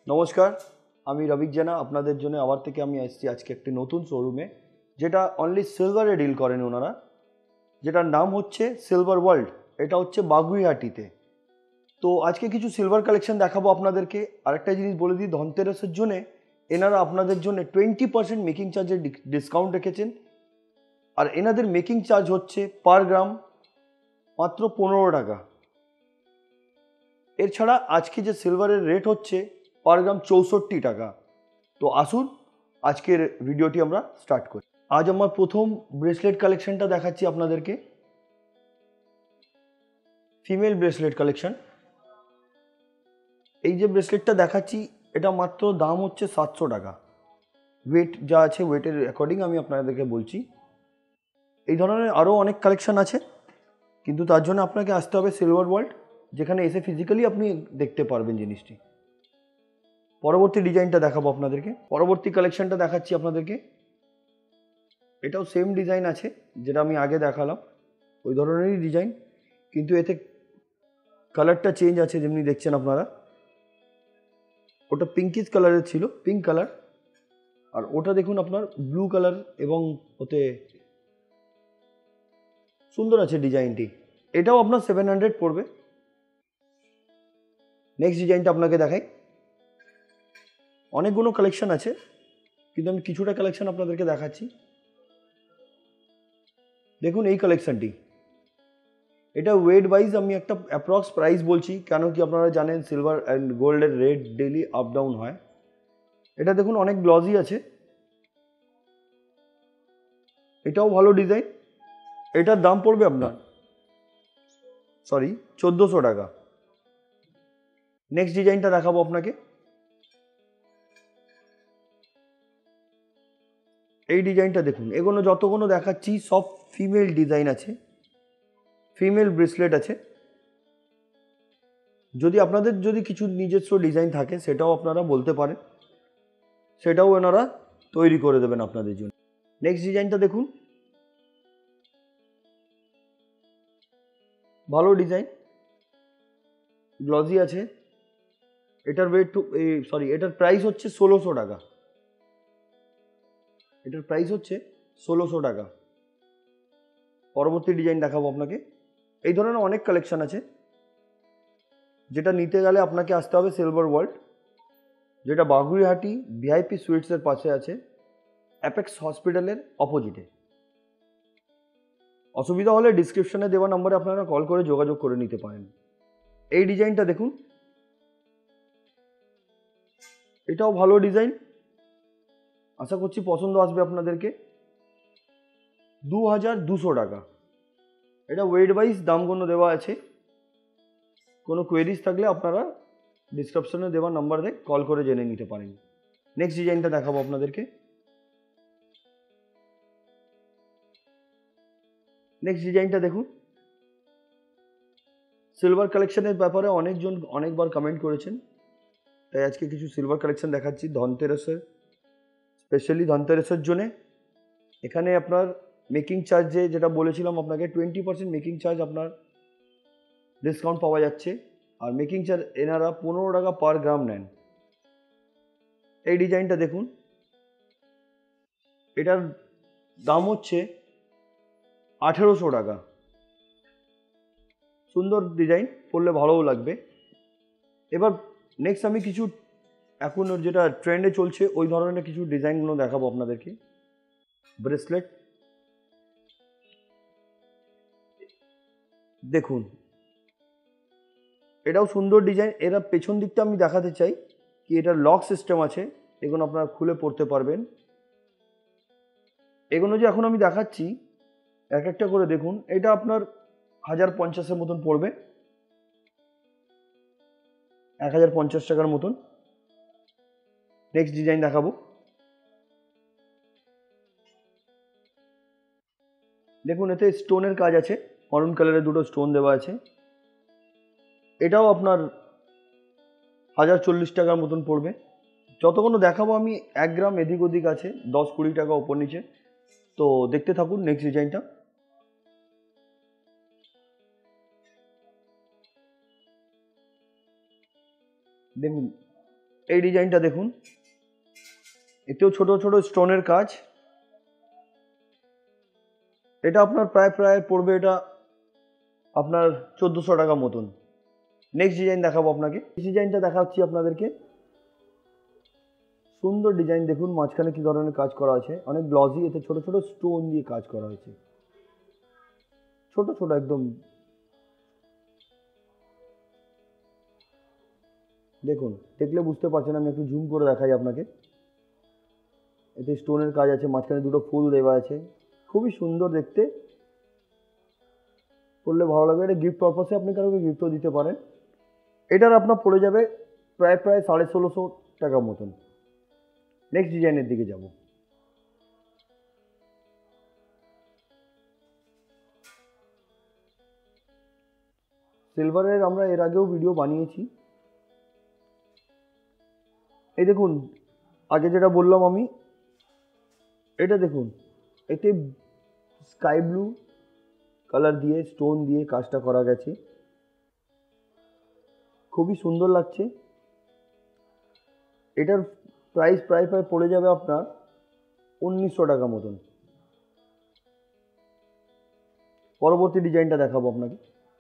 নমস্কার, আমি রবিক জানা। আপনাদের জন্য আবার থেকে আমি আসছি আজকে একটি নতুন শোরুমে, যেটা অনলি সিলভারে ডিল করেন ওনারা, যেটার নাম হচ্ছে সিলভার ওয়ার্ল্ড। এটা হচ্ছে বাগুইহাটিতে। তো আজকে কিছু সিলভার কালেকশন দেখাবো আপনাদেরকে। আরেকটা জিনিস বলে দিই, ধনতেরাসের জন্যে এনারা আপনাদের জন্য 20% মেকিং চার্জের ডিসকাউন্ট রেখেছেন। আর এনাদের মেকিং চার্জ হচ্ছে পার গ্রাম মাত্র 15 টাকা। এছাড়া আজকে যে সিলভারের রেট হচ্ছে পার গ্রাম 64 টাকা। তো আসুন আজকের ভিডিওটি আমরা স্টার্ট করি। আজ আমার প্রথম ব্রেসলেট কালেকশনটা দেখাচ্ছি আপনাদেরকে। Female bracelet collection. এই যে ব্রেসলেটটা দেখাচ্ছি, এটা মাত্র দাম হচ্ছে 700 টাকা। ওয়েট যা আছে, ওয়েটের অ্যাকর্ডিং আমি আপনাদেরকে বলছি। এই ধরনের আরও অনেক কালেকশন আছে, কিন্তু তার জন্য আপনাকে আসতে হবে সিলভার ওয়ার্ল্ড, যেখানে এসে ফিজিক্যালি আপনি দেখতে পারবেন জিনিসটি। পরবর্তী ডিজাইনটা দেখাবো আপনাদেরকে। পরবর্তী কালেকশনটা দেখাচ্ছি আপনাদেরকে। এটাও সেম ডিজাইন আছে যেটা আমি আগে দেখালাম, ওই ধরনেরই ডিজাইন, কিন্তু এতে কালারটা চেঞ্জ আছে। যেমনি দেখছেন আপনারা, ওটা পিঙ্কিশ কালারের ছিল, পিঙ্ক কালার, আর ওটা দেখুন আপনার ব্লু কালার, এবং ওতে সুন্দর আছে ডিজাইনটি। এটাও আপনার 700 পড়বে। নেক্সট ডিজাইনটা আপনাকে দেখাই। অনেকগুলো কালেকশন আছে, কিন্তু আমি কিছুটা কালেকশন আপনাদেরকে দেখাচ্ছি। দেখুন এই কালেকশনটি, এটা ওয়েট ওয়াইজ আমি একটা অ্যাপ্রক্স প্রাইস বলছি, কেন কি আপনারা জানেন সিলভার অ্যান্ড গোল্ডের রেট ডেইলি আপ ডাউন হয়। এটা দেখুন অনেক গ্লজি আছে, এটাও ভালো ডিজাইন। এটার দাম পড়বে আপনার 1400 টাকা। নেক্সট ডিজাইনটা দেখাবো আপনাকে। এই ডিজাইনটা দেখুন, এগুলো যতগুলো দেখাচ্ছি সব ফিমেল ডিজাইন আছে, ফিমেল ব্রেসলেট আছে। যদি আপনাদের কিছু নিজস্ব ডিজাইন থাকে সেটাও আপনারা বলতে পারেন, সেটাও ওনারা তৈরি করে দেবেন আপনাদের জন্য। নেক্সট ডিজাইনটা দেখুন, ভালো ডিজাইন, গ্লজি আছে। এটার এটার প্রাইস হচ্ছে 1600 টাকা। এটার প্রাইস হচ্ছে 1600 টাকা। পরবর্তী ডিজাইন দেখাবো আপনাকে। এই ধরনের অনেক কালেকশন আছে, যেটা নিতে গেলে আপনাকে আসতে হবে সিলভার ওয়ার্ল্ড, যেটা বাগুইহাটি ভিআইপি সুইটসের পাশে আছে, অ্যাপেক্স হসপিটালের অপোজিটে। অসুবিধা হলে ডিসক্রিপশনে দেওয়া নম্বরে আপনারা কল করে যোগাযোগ করে নিতে পারেন। এই ডিজাইনটা দেখুন, এটাও ভালো ডিজাইন, আশা করছি পছন্দ আসবে আপনাদেরকে। 2200 টাকা। এটা ওয়েট ওয়াইজ দামগুলো দেওয়া আছে, কোনো কোয়েরিজ থাকলে আপনারা ডিসক্রিপশনে দেওয়া নাম্বারে কল করে জেনে নিতে পারেন। নেক্সট ডিজাইনটা দেখাবো আপনাদেরকে। নেক্সট ডিজাইনটা দেখুন। সিলভার কালেকশনের ব্যাপারে অনেকজন অনেকবার কমেন্ট করেছেন, তাই আজকে কিছু সিলভার কালেকশন দেখাচ্ছি ধনতেরাসের, স্পেশালি ধনতেরাসের জন্যে। এখানে আপনার মেকিং চার্জে যেটা বলেছিলাম আপনাকে, 20% মেকিং চার্জ আপনার ডিসকাউন্ট পাওয়া যাচ্ছে। আর মেকিং চার্জ এনারা 15 টাকা পার গ্রাম নেন। এই ডিজাইনটা দেখুন, এটার দাম হচ্ছে 1800 টাকা। সুন্দর ডিজাইন, পরলে ভালোও লাগবে। এবার নেক্সট আমি কিছু এখন যেটা ট্রেন্ডে চলছে ওই ধরনের কিছু ডিজাইনগুলো দেখাবো আপনাদেরকে। ব্রেসলেট দেখুন, এটাও সুন্দর ডিজাইন। এরা পেছন দিকটা আমি দেখাতে চাই কি, এটার লক সিস্টেম আছে, এগুলো আপনারা খুলে পড়তে পারবেন। এগুলো যে এখন আমি দেখাচ্ছি এক একটা করে দেখুন, এটা আপনার 1050-এর মতন পড়বে, 1050 টাকার মতন। নেক্সট ডিজাইন দেখাবো। দেখুন এতে স্টোনের কাজ আছে, মরুন কালারের দুটো স্টোন দেওয়া আছে। এটাও আপনার 1040 টাকার মতন পড়বে। যতক্ষণ দেখাবো আমি 1 গ্রাম এদিক ওদিক আছে, 10-20 টাকা ওপর নিচে। তো দেখতে থাকুন নেক্সট ডিজাইনটা। দেখুন এই ডিজাইনটা দেখুন, এতেও ছোট ছোট স্টোনের কাজ। এটা আপনার প্রায় পড়বে এটা আপনার 1400 টাকা মতন। নেক্সট ডিজাইন দেখাবো আপনাকে। ডিজাইনটা দেখাচ্ছি আপনাদেরকে, সুন্দর ডিজাইন দেখুন, মাঝখানে কি ধরনের কাজ করা আছে, অনেক গ্লসি, এতে ছোট ছোট স্টোন দিয়ে কাজ করা হয়েছে, ছোট ছোট একদম। দেখুন, দেখলে বুঝতে পারছেন, আমি একটু জুম করে দেখাই আপনাকে। এতে স্টোনের কাজ আছে, মাঝখানে দুটো ফুল দেওয়া আছে, খুবই সুন্দর দেখতে, করলে ভালো লাগবে। এটা গিফট পারপাসে আপনি কারোকে গিফটও দিতে পারেন। এটার আপনার পড়ে যাবে প্রায় 1650 টাকা মতন। নেক্সট ডিজাইনের দিকে যাব। সিলভারের আমরা এর আগেও ভিডিও বানিয়েছি। এই দেখুন, আগে যেটা বললাম আমি, এটা দেখুন, এতে স্কাই ব্লু কালার দিয়ে স্টোন দিয়ে কাজটা করা গেছে, খুবই সুন্দর লাগছে। এটার প্রাইস প্রায় পড়ে যাবে আপনার 1900 টাকা মতন। পরবর্তী ডিজাইনটা দেখাবো আপনাকে।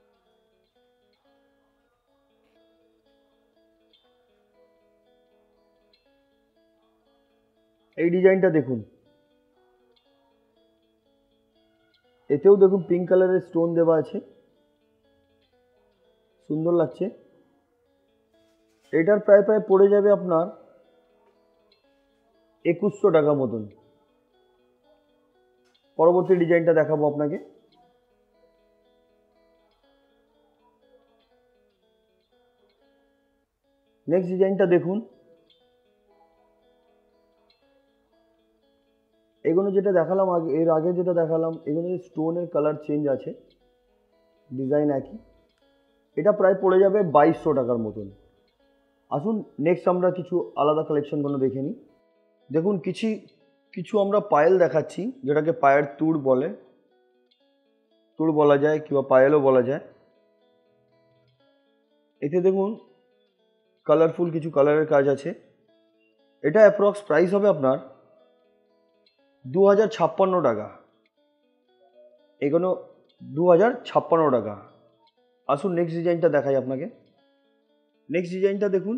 এই ডিজাইনটা দেখুন, এতেও দেখুন পিঙ্ক কালারের স্টোন দেওয়া আছে, সুন্দর লাগছে। এটার প্রায় পড়ে যাবে আপনার 2100 টাকা মতন। পরবর্তী ডিজাইনটা দেখাবো আপনাকে। নেক্সট ডিজাইনটা দেখুন, এগুলো যেটা দেখালাম আগে, এর আগে যেটা দেখালাম, এগুলো স্টোনের কালার চেঞ্জ আছে, ডিজাইন একই। এটা প্রায় পড়ে যাবে 2200 টাকার মতন। আসুন নেক্সট আমরা কিছু আলাদা কালেকশনগুলো দেখে নিই। দেখুন, কিছু আমরা পায়েল দেখাচ্ছি, যেটাকে পায়ের তুড় বলে, তুড় বলা যায় কিংবা পায়েলও বলা যায়। এতে দেখুন কালারফুল কিছু কালারের কাজ আছে। এটা অ্যাপ্রক্স প্রাইস হবে আপনার 2056 টাকা। এগুলো 2056 টাকা। আসুন নেক্সট ডিজাইনটা দেখাই আপনাকে। নেক্সট ডিজাইনটা দেখুন।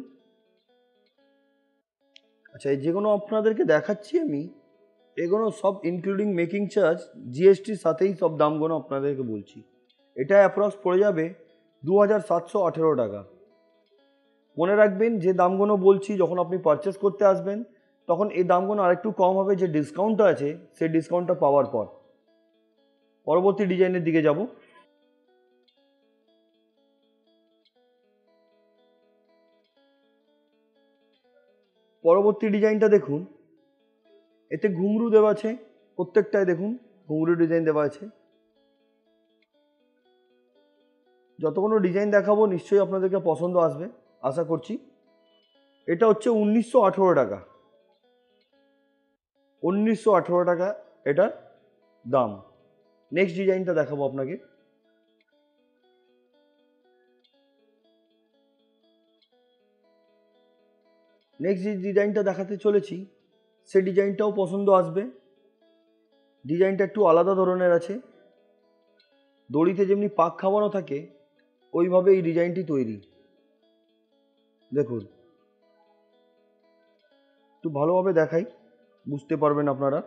আচ্ছা, এই যেগুলো আপনাদেরকে দেখাচ্ছি আমি, এগুলো সব ইনক্লুডিং মেকিং চার্জ, জিএসটির সাথেই সব দামগুলো আপনাদেরকে বলছি। এটা অ্যাপ্রক্স পড়ে যাবে 2718 টাকা। মনে রাখবেন, যে দামগুলো বলছি যখন আপনি পারচেস করতে আসবেন, তখন এই দামগুলো আরেকটু কম হবে, যে ডিসকাউন্টটা আছে সেই ডিসকাউন্টটা পাওয়ার পর। পরবর্তী ডিজাইনের দিকে যাব। পরবর্তী ডিজাইনটা দেখুন, এতে ঘুঙরু দেওয়া আছে, প্রত্যেকটায় দেখুন ঘুঙরু ডিজাইন দেওয়া আছে। যতগুলো ডিজাইন দেখাবো নিশ্চয়ই আপনাদেরকে পছন্দ আসবে, আশা করছি। এটা হচ্ছে 1918 টাকা। 1918 টাকা এটার দাম। নেক্সট ডিজাইনটা দেখাবো আপনাকে। নেক্সট যে ডিজাইনটা দেখাতে চলেছি, সে ডিজাইনটাও পছন্দ আসবে। ডিজাইনটা একটু আলাদা ধরনের আছে, দড়িতে যেমনি পাক খাওয়ানো থাকে ওইভাবে এই ডিজাইনটি তৈরি। দেখুন, একটু ভালোভাবে দেখাই, বুঝতে পারবেন আপনারা।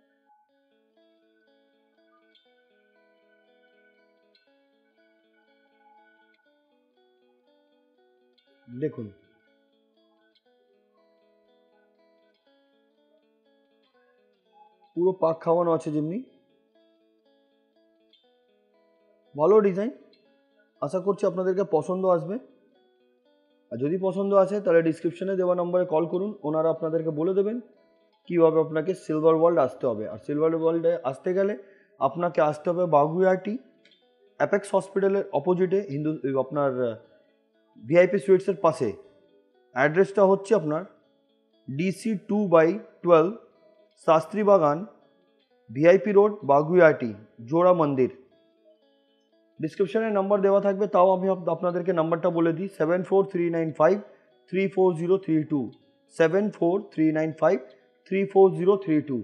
দেখুন, পুরো পাক খাওয়ানো আছে, যেমনি ভালো ডিজাইন। আশা করছি আপনাদেরকে পছন্দ আসবে। আর যদি পছন্দ আসে তাহলে ডিসক্রিপশনে দেওয়া নম্বরে কল করুন, ওনারা আপনাদেরকে বলে দেবেন কীভাবে আপনাকে সিলভার ওয়ার্ল্ড আসতে হবে। আর সিলভার ওয়ার্ল্ডে আসতে গেলে আপনাকে আসতে হবে বাগুইআটি অ্যাপেক্স হসপিটালের অপোজিটে, আপনার ভিআইপি সুইটসের পাশে। অ্যাড্রেসটা হচ্ছে আপনার DC 2/12 শাস্ত্রী বাগান, ভিআইপি রোড, বাগুইআটি, জোড়া মন্দির। ডিসক্রিপশনে নাম্বার দেওয়া থাকবে, তাও আমি আপনাদেরকে নাম্বারটা বলে দিই, 743953 34032, 74395 34032।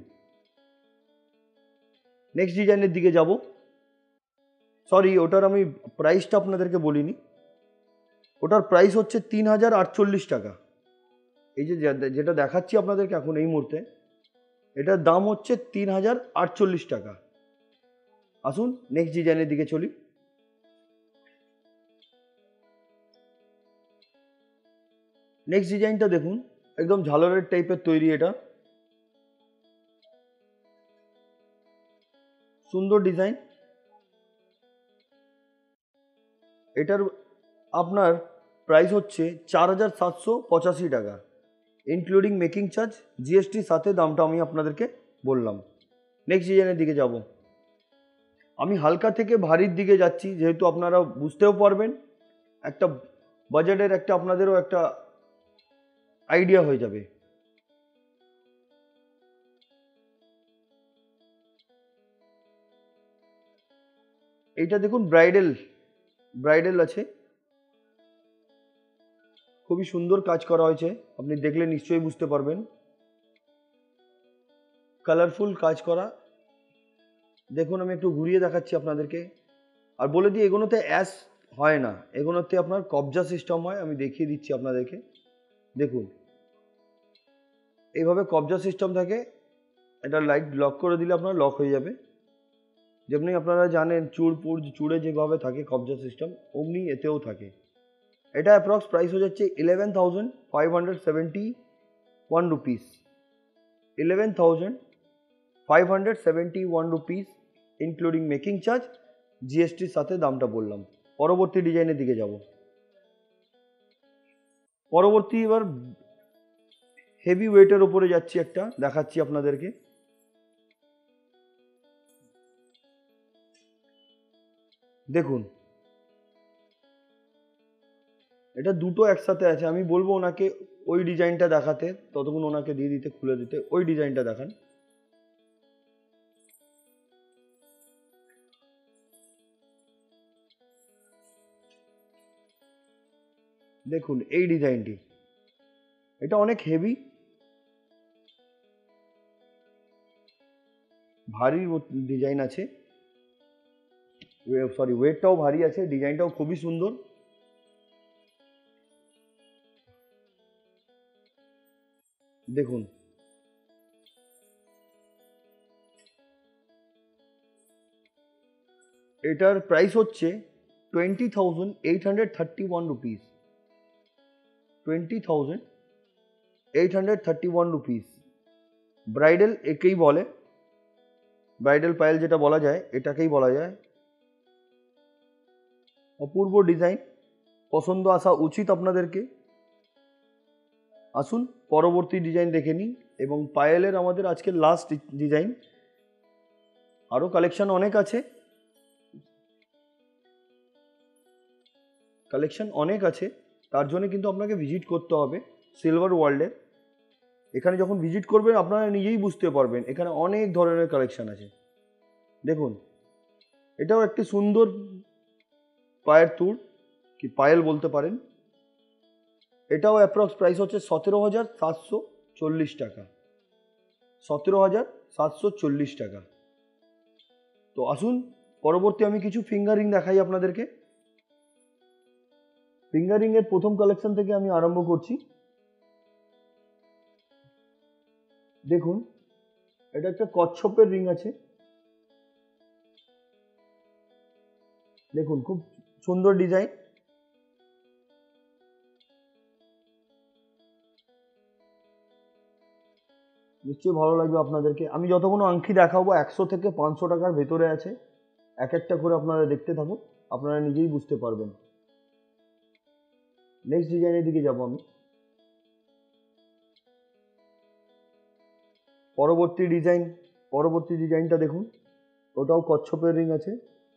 নেক্সট ডিজাইনের দিকে যাব। সরি, ওটার আমি প্রাইসটা আপনাদেরকে বলিনি। ওটার প্রাইস হচ্ছে 3048 টাকা। এই যে যেটা দেখাচ্ছি আপনাদেরকে এখন এই মুহূর্তে, এটার দাম হচ্ছে 3048 টাকা। আসুন নেক্সট ডিজাইনের দিকে চলি। নেক্সট ডিজাইনটা দেখুন, একদম ঝালরের টাইপের তৈরি, এটা সুন্দর ডিজাইন। এটার আপনার প্রাইস হচ্ছে 4785 টাকা, ইনক্লুডিং মেকিং চার্জ, জিএসটির সাথে দামটা আমি আপনাদেরকে বললাম। নেক্সট ডিজাইনের দিকে যাব। আমি হালকা থেকে ভারীর দিকে যাচ্ছি, যেহেতু আপনারা বুঝতেও পারবেন, একটা বাজেটের একটা আপনাদেরও একটা আইডিয়া হয়ে যাবে। এইটা দেখুন, ব্রাইডাল আছে, খুবই সুন্দর কাজ করা হয়েছে, আপনি দেখলে নিশ্চয়ই বুঝতে পারবেন। কালারফুল কাজ করা, দেখুন আমি একটু ঘুরিয়ে দেখাচ্ছি আপনাদেরকে। আর বলে দিই, এগুলোতে অ্যাশ হয় না, এগুলোতে আপনার কবজা সিস্টেম হয়। আমি দেখিয়ে দিচ্ছি আপনাদেরকে, দেখুন এইভাবে কবজা সিস্টেম থাকে। এটা লাইট লক করে দিলে আপনার লক হয়ে যাবে। যেমনি আপনারা জানেন চুড়ে যেভাবে থাকে কবজা সিস্টেম, অমনি এতেও থাকে। এটা অ্যাপ্রক্স প্রাইস হয়ে যাচ্ছে 11,571 rupees, 11,571 rupees, including making charge, জিএসটির সাথে দামটা বললাম। পরবর্তী ডিজাইনের দিকে যাব। পরবর্তী এবার হেভি ওয়েটের ওপরে যাচ্ছি, একটা দেখাচ্ছি আপনাদেরকে। দেখুন এটা দুটো একসাথে আছে। আমি বলবো ওনাকে ওই ডিজাইনটা দেখাতে, ততক্ষণ ওনাকে দিয়ে দিতে, খুলে দিতে। ওই ডিজাইনটা দেখান। দেখুন এই ডিজাইনটি, এটা অনেক হেভি, ভারী ডিজাইন আছে, সরি ওয়েটটাও ভারী আছে, ডিজাইনটাও খুবই সুন্দর। দেখুন এটার প্রাইস হচ্ছে 20,831 রুপিস, 20,831 রুপিস। ব্রাইডাল একেই বলে, ব্রাইডাল পায়েল যেটা বলা যায়, এটাকেই বলা যায়। অপূর্ব ডিজাইন, পছন্দ আসা উচিত আপনাদেরকে। আসুন পরবর্তী ডিজাইন দেখে নিই। এবং পায়েলের আমাদের আজকের লাস্ট ডিজাইন, আরও কালেকশন অনেক আছে, তার জন্য কিন্তু আপনাকে ভিজিট করতে হবে সিলভার ওয়ার্ল্ডে। এখানে যখন ভিজিট করবেন আপনারা নিজেই বুঝতে পারবেন, এখানে অনেক ধরনের কালেকশন আছে। দেখুন এটাও একটি সুন্দর পায়ের তুর, কি পায়েল বলতে পারেন। এটাও অ্যাপ্রক্স প্রাইস হচ্ছে 17,740 টাকা, 17,740 টাকা। তো আসুন পরবর্তী আমি কিছু ফিঙ্গারিং দেখাই আপনাদেরকে। ফিঙ্গারিং এর প্রথম কালেকশন থেকে আমি আরম্ভ করছি। দেখুন এটা একটা কচ্ছপের রিং আছে, দেখুন খুব সুন্দর ডিজাইন। নিশ্চয়ই ভালো লাগবে আপনাদেরকে। আমি যতগুলো আংটি দেখাবো 100 থেকে 500 টাকার ভেতরে আছে, এক একটা করে আপনারা দেখতে থাকুন, আপনারা নিজেই বুঝতে পারবেন। নেক্সট ডিজাইনের দিকে যাব আমি। পরবর্তী ডিজাইনটা দেখুন, ওটাও কচ্ছপের রিং আছে,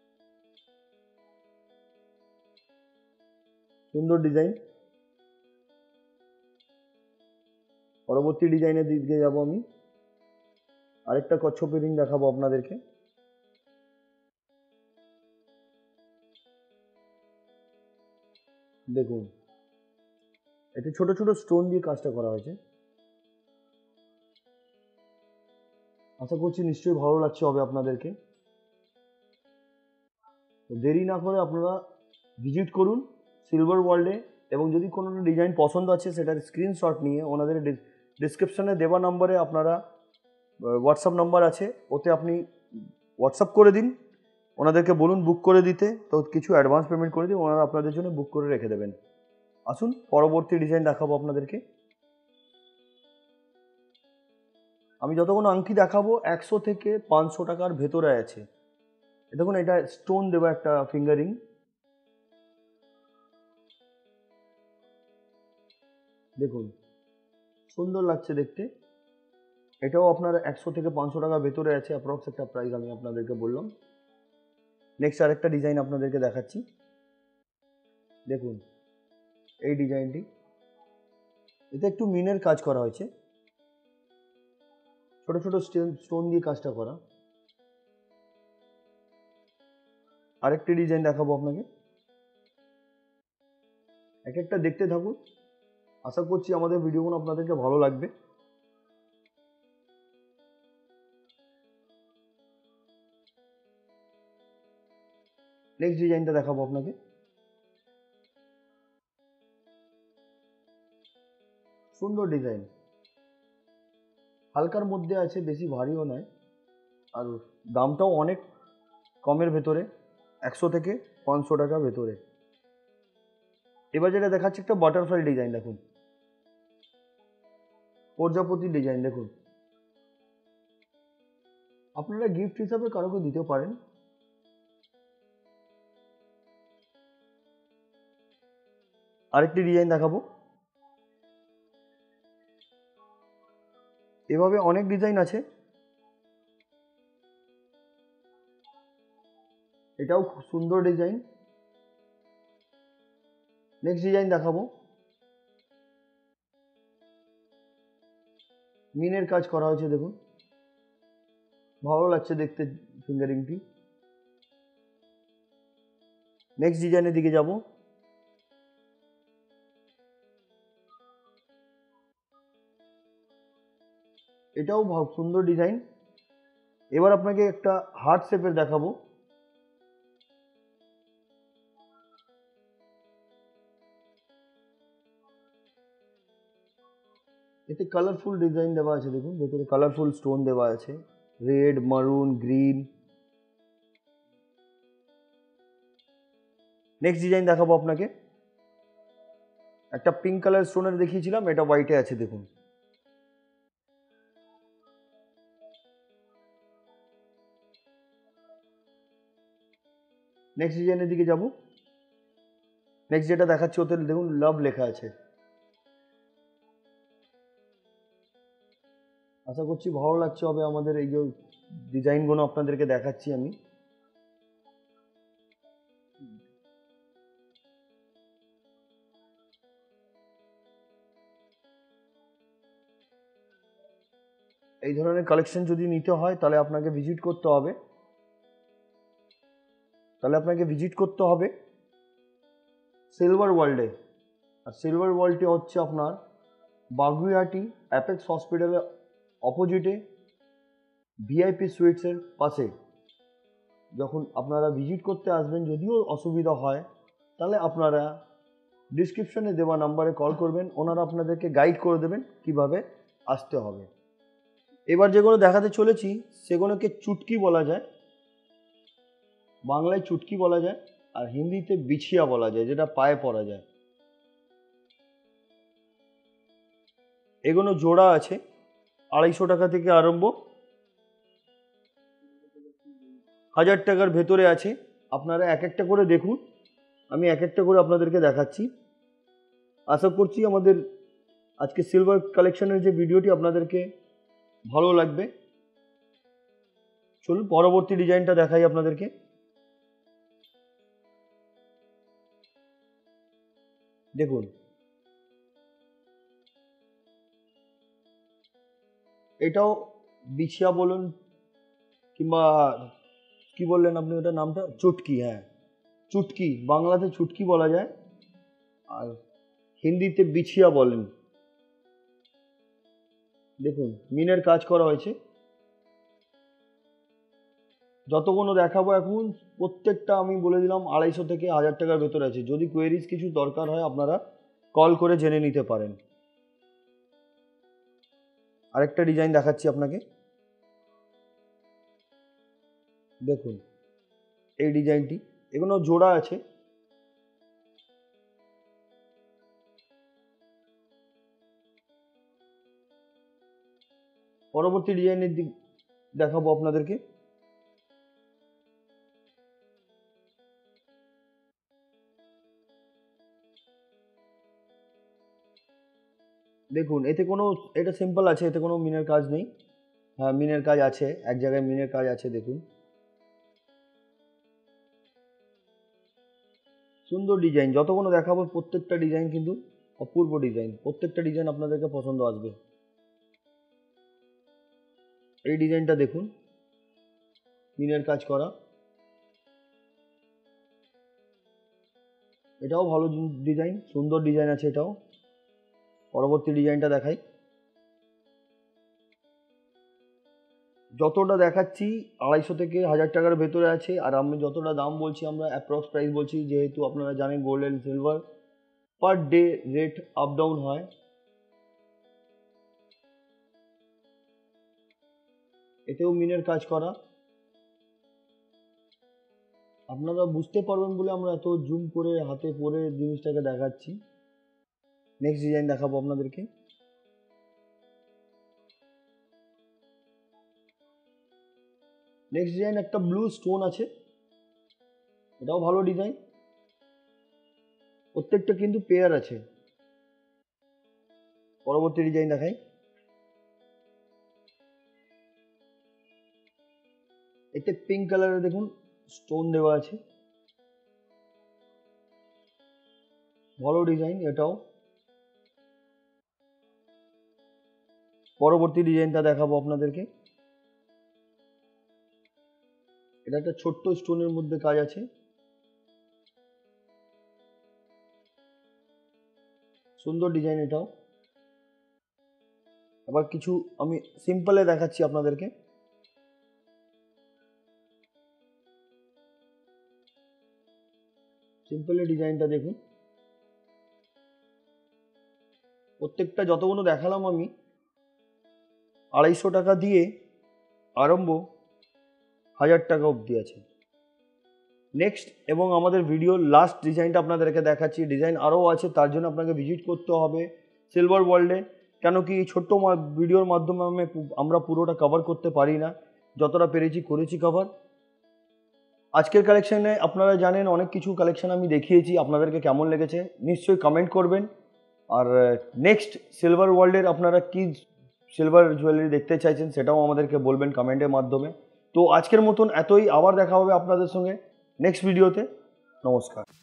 সুন্দর ডিজাইন। পরবর্তী ডিজাইনের দিকে যাব আমি, আরেকটা কচ্ছপের রিং দেখাবো আপনাদেরকে। দেখুন এতে ছোট ছোট স্টোন দিয়ে কাজটা করা হয়েছে। আশা করছি নিশ্চয়ই ভালো লাগছে হবে আপনাদেরকে। তো দেরি না করে আপনারা ভিজিট করুন সিলভার ওয়ার্ল্ডে, এবং যদি কোনো ডিজাইন পছন্দ আছে সেটার স্ক্রিনশট নিয়ে ওনাদের ডিসক্রিপশনে দেওয়া নম্বরে আপনারা হোয়াটসঅ্যাপ নাম্বার আছে, ওতে আপনি হোয়াটসঅ্যাপ করে দিন, ওনাদেরকে বলুন বুক করে দিতে, তো কিছু অ্যাডভান্স পেমেন্ট করে দিন, ওনারা আপনাদের জন্য বুক করে রেখে দেবেন। আসুন পরবর্তী ডিজাইন দেখাবো আপনাদেরকে। আমি যতক্ষণ আংটি দেখাবো 100 থেকে 500 টাকার ভেতরে আছে। দেখুন এটা স্টোন দেওয়া একটা ফিঙ্গারিং, দেখুন সুন্দর লাগছে দেখতে। এটাও আপনার 100 থেকে 500 টাকার ভেতরে আছে, অ্যাপ্রক্স একটা প্রাইস আমি আপনাদেরকে বললাম। নেক্সট আরেকটা ডিজাইন আপনাদেরকে দেখাচ্ছি, দেখুন এই ডিজাইনটি, এতে একটু মিনের কাজ করা হয়েছে, ছোট ছোট স্টোন দিয়ে কাজটা করা। আরেকটি ডিজাইন দেখাবো আপনাকে, এক একটা দেখতে থাকুন, আশা করছি আমাদের ভিডিওগুলো আপনাদেরকে ভালো লাগবে। নেক্সট ডিজাইনটা দেখাবো আপনাকে, সুন্দর ডিজাইন, হালকার মধ্যে আছে, বেশি ভারীও নয়, আর দামটাও অনেক কমের ভেতরে, 100 থেকে 500 টাকা ভেতরে। এবার যেটা দেখাচ্ছি একটা বাটারফ্লাই ডিজাইন, দেখুন প্রজাপতি ডিজাইন, দেখুন আপনারা গিফট হিসাবে কারোকে দিতে পারেন। আরেকটি ডিজাইন দেখাবো, এভাবে অনেক ডিজাইন আছে, এটাও খুব সুন্দর ডিজাইন। নেক্সট ডিজাইন দেখাবো, মিনের কাজ করা হয়েছে, দেখুন ভালো লাগছে দেখতে ফিঙ্গারিংটি। নেক্সট ডিজাইনের দিকে যাব, এটাও সুন্দর ডিজাইন। এবার আপনাকে একটা হার্ট শেপের দেখাবো, এতে কালারফুল ডিজাইন দেওয়া আছে, দেখুন ভেতরে কালারফুল স্টোন দেওয়া আছে, রেড, মারুন, গ্রিন। নেক্সট ডিজাইন দেখাবো আপনাকে, একটা পিঙ্ক কালার স্টোনের দেখিয়েছিলাম, এটা হোয়াইটে আছে, দেখুন নেক্সট ডিজাইনের দিকে যাব। নেক্সট যেটা দেখাচ্ছি ওতে দেখুন লাভ লেখা আছে, আশা করছি ভালো লাগছে হবে আমাদের এই যে ডিজাইনগুলো আপনাদেরকে দেখাচ্ছি আমি। এই ধরনের কালেকশন যদি নিতে হয় তাহলে আপনাকে ভিজিট করতে হবে, সিলভার ওয়ার্ল্ডে। আর সিলভার ওয়ার্ল্ডটি হচ্ছে আপনার বাগুইহাটি অ্যাপেক্স হসপিটালের অপোজিটে ভিআইপি সুইটসের পাশে। যখন আপনারা ভিজিট করতে আসবেন, যদিও অসুবিধা হয় তাহলে আপনারা ডিসক্রিপশনে দেওয়া নাম্বারে কল করবেন, ওনারা আপনাদেরকে গাইড করে দেবেন কিভাবে আসতে হবে। এবার যেগুলো দেখাতে চলেছি সেগুলোকে চুটকি বলা যায়, বাংলায় চুটকি বলা যায়, আর হিন্দিতে বিছিয়া বলা যায়, যেটা পায়ে পরা যায়। এগুলো জোড়া আছে 250 টাকা থেকে আরম্ভ, 1000 টাকার ভেতরে আছে। আপনারা এক একটা করে দেখুন, আমি এক একটা করে আপনাদেরকে দেখাচ্ছি। আশা করছি আমাদের আজকে সিলভার কালেকশনের যে ভিডিওটি আপনাদেরকে ভালো লাগবে। চলুন পরবর্তী ডিজাইনটা দেখাই আপনাদেরকে। দেখুন এটাও বিছিয়া বলুন কিংবা কি বললেন আপনি ওটার নামটা, চুটকি, হ্যাঁ চুটকি, বাংলাতে চুটকি বলা যায়, আর হিন্দিতে বিছিয়া বলেন। দেখুন মিনের কাজ করা হয়েছে। যতগুলো দেখাবো এখন প্রত্যেকটা আমি বলে দিলাম 250 থেকে 1000 টাকার ভেতরে আছে। যদি কোয়েরিজ কিছু দরকার হয় আপনারা কল করে জেনে নিতে পারেন। আরেকটা ডিজাইন দেখাচ্ছি আপনাকে, দেখুন এই ডিজাইনটি, এগুলো জোড়া আছে। পরবর্তী ডিজাইনের দিক দেখাবো আপনাদেরকে। দেখুন এতে কোনো, এটা সিম্পল আছে, এতে কোনো মিনের কাজ নেই। হ্যাঁ মিনের কাজ আছে, এক জায়গায় মিনের কাজ আছে। দেখুন সুন্দর ডিজাইন, যতগুলো দেখাবো প্রত্যেকটা ডিজাইন কিন্তু অপূর্ব ডিজাইন, প্রত্যেকটা ডিজাইন আপনাদেরকে পছন্দ আসবে। এই ডিজাইনটা দেখুন, মিনের কাজ করা, এটাও ভালো ডিজাইন, সুন্দর ডিজাইন আছে এটাও। পরবর্তী ডিজাইনটা দেখাই। যতটা দেখাচ্ছি 250 থেকে 1000 টাকার ভেতরে আছে। আর আমি যতটা দাম বলছি আমরা অ্যাপ্রক্স প্রাইস বলছি, যেহেতু আপনারা জানেন gold and silver per day rate up down হয়। এতেও মিনের কাজ করা, আপনারা বুঝতে পারবেন বলে আমরা এত জুম করে হাতে পরে জিনিসটাকে দেখাচ্ছি। নেক্সট ডিজাইন দেখাবো আপনাদেরকে। নেক্সট ডিজাইন একটা ব্লু স্টোন আছে, এটাও ভালো ডিজাইন, প্রত্যেকটা কিন্তু পেয়ার আছে। পরবর্তী ডিজাইন দেখাই। এতে পিঙ্ক কালারের দেখুন স্টোন দেওয়া আছে, ভালো ডিজাইন এটাও। পরবর্তী ডিজাইনটা দেখাবো আপনাদেরকে। এটা একটা ছোট্ট স্টোনের মধ্যে কাজ আছে, সুন্দর ডিজাইন এটাও। আবার কিছু আমি সিম্পলে দেখাচ্ছি আপনাদেরকে। সিম্পলের ডিজাইনটা দেখুন, প্রত্যেকটা যতগুলো দেখালাম আমি 250 টাকা দিয়ে আরম্ভ 1000 টাকা অবধি আছে। নেক্সট এবং আমাদের ভিডিও লাস্ট ডিজাইনটা আপনাদেরকে দেখাচ্ছি। ডিজাইন আরও আছে, তার জন্য আপনাকে ভিজিট করতে হবে সিলভার ওয়ার্ল্ডে। কেন কি ছোট্ট ভিডিওর মাধ্যমে আমরা পুরোটা কভার করতে পারি না, যতটা পেরেছি করেছি কভার। আজকের কালেকশানে আপনারা জানেন অনেক কিছু কালেকশান আমি দেখিয়েছি, আপনাদেরকে কেমন লেগেছে নিশ্চয়ই কমেন্ট করবেন। আর নেক্সট সিলভার ওয়ার্ল্ডের আপনারা কি সিলভার জুয়েলারি দেখতে চাইছেন সেটাও আমাদেরকে বলবেন কমেন্টের মাধ্যমে। তো আজকের মতন এতই, আবার দেখা হবে আপনাদের সঙ্গে নেক্সট ভিডিওতে। নমস্কার।